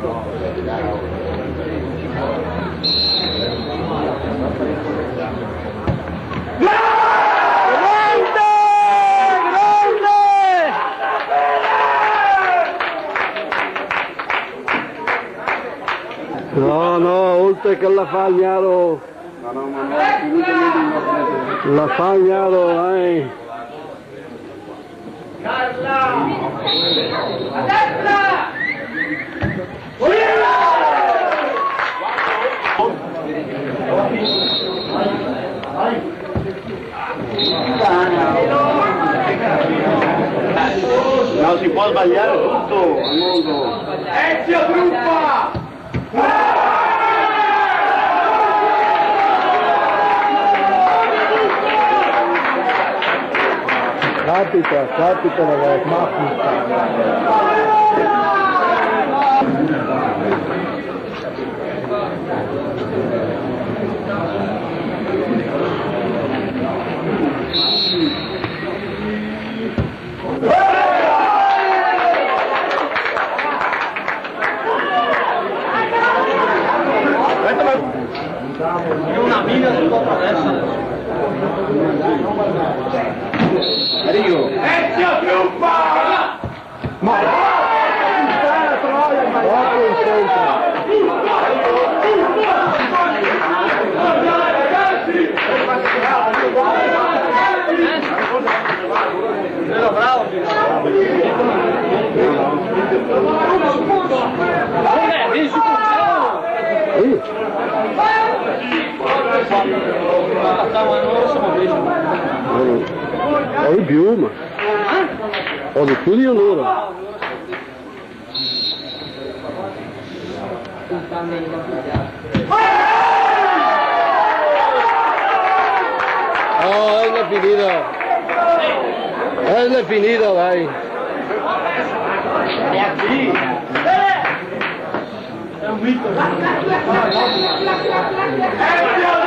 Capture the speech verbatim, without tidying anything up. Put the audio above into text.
No, no, oltre che la fa Agnaro, la fa Agnaro, dai. Carla! A destra! No, si può sbagliare tutto al mondo. Ezio truppa! Capita, capita ragazzi, Una mina sul attraverso. Arrivo. Ezio truppa! Ma troppo in centro. Bravo! Vieni su! Ho di più, ma ho di più di allora. Oh, è finita. È finita, dai. È un mito.